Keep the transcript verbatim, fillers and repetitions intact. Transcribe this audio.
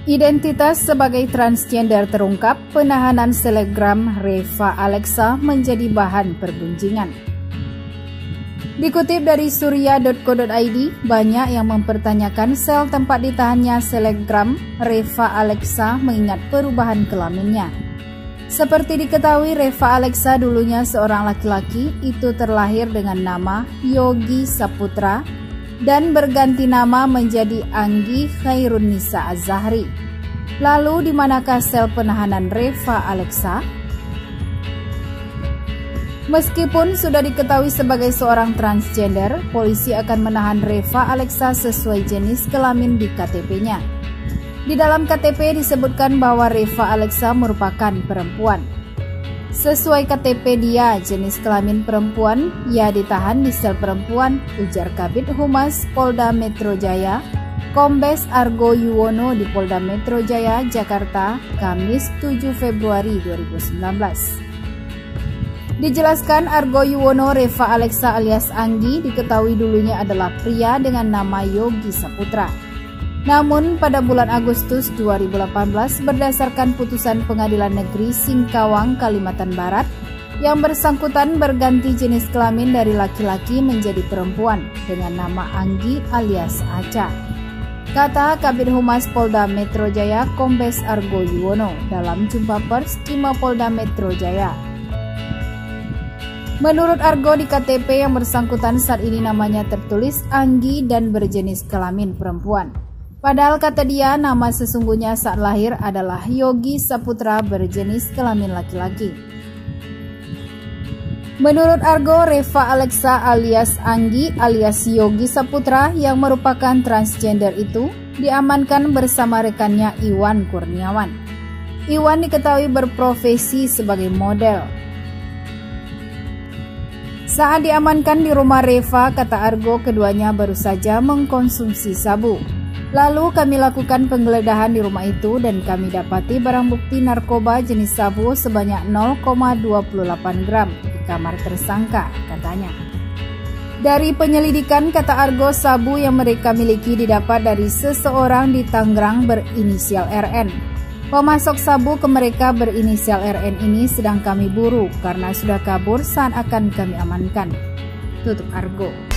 Identitas sebagai transgender terungkap, penahanan selebgram Reva Alexa menjadi bahan perbincangan. Dikutip dari surya titik co titik id, banyak yang mempertanyakan sel tempat ditahannya selebgram Reva Alexa mengingat perubahan kelaminnya. Seperti diketahui, Reva Alexa dulunya seorang laki-laki, itu terlahir dengan nama Yogi Saputra dan berganti nama menjadi Anggi Khairunisa Az-Zahri. Lalu di manakah sel penahanan Reva Alexa? Meskipun sudah diketahui sebagai seorang transgender, polisi akan menahan Reva Alexa sesuai jenis kelamin di K T P-nya. Di dalam K T P disebutkan bahwa Reva Alexa merupakan perempuan. Sesuai K T P dia jenis kelamin perempuan, ia ditahan di sel perempuan, ujar Kabid Humas Polda Metro Jaya, Kombes Argo Yuwono di Polda Metro Jaya, Jakarta, Kamis tujuh Februari dua ribu sembilan belas. Dijelaskan Argo Yuwono, Reva Alexa alias Anggi diketahui dulunya adalah pria dengan nama Yogi Saputra. Namun pada bulan Agustus dua ribu delapan belas berdasarkan putusan Pengadilan Negeri Singkawang, Kalimantan Barat, yang bersangkutan berganti jenis kelamin dari laki-laki menjadi perempuan dengan nama Anggi alias Aca. Kata Kabid Humas Polda Metro Jaya Kombes Argo Yuwono dalam jumpa pers di Mapolda Metro Jaya. Menurut Argo, di K T P yang bersangkutan saat ini namanya tertulis Anggi dan berjenis kelamin perempuan. Padahal kata dia nama sesungguhnya saat lahir adalah Yogi Saputra berjenis kelamin laki-laki. Menurut Argo, Reva Alexa alias Anggi alias Yogi Saputra yang merupakan transgender itu diamankan bersama rekannya Iwan Kurniawan. Iwan diketahui berprofesi sebagai model. Saat diamankan di rumah Reva, kata Argo, keduanya baru saja mengkonsumsi sabu. Lalu kami lakukan penggeledahan di rumah itu dan kami dapati barang bukti narkoba jenis sabu sebanyak nol koma dua delapan gram di kamar tersangka, katanya. Dari penyelidikan, kata Argo, sabu yang mereka miliki didapat dari seseorang di Tangerang berinisial R N. Pemasok sabu ke mereka berinisial R N ini sedang kami buru karena sudah kabur saat akan kami amankan, tutup Argo.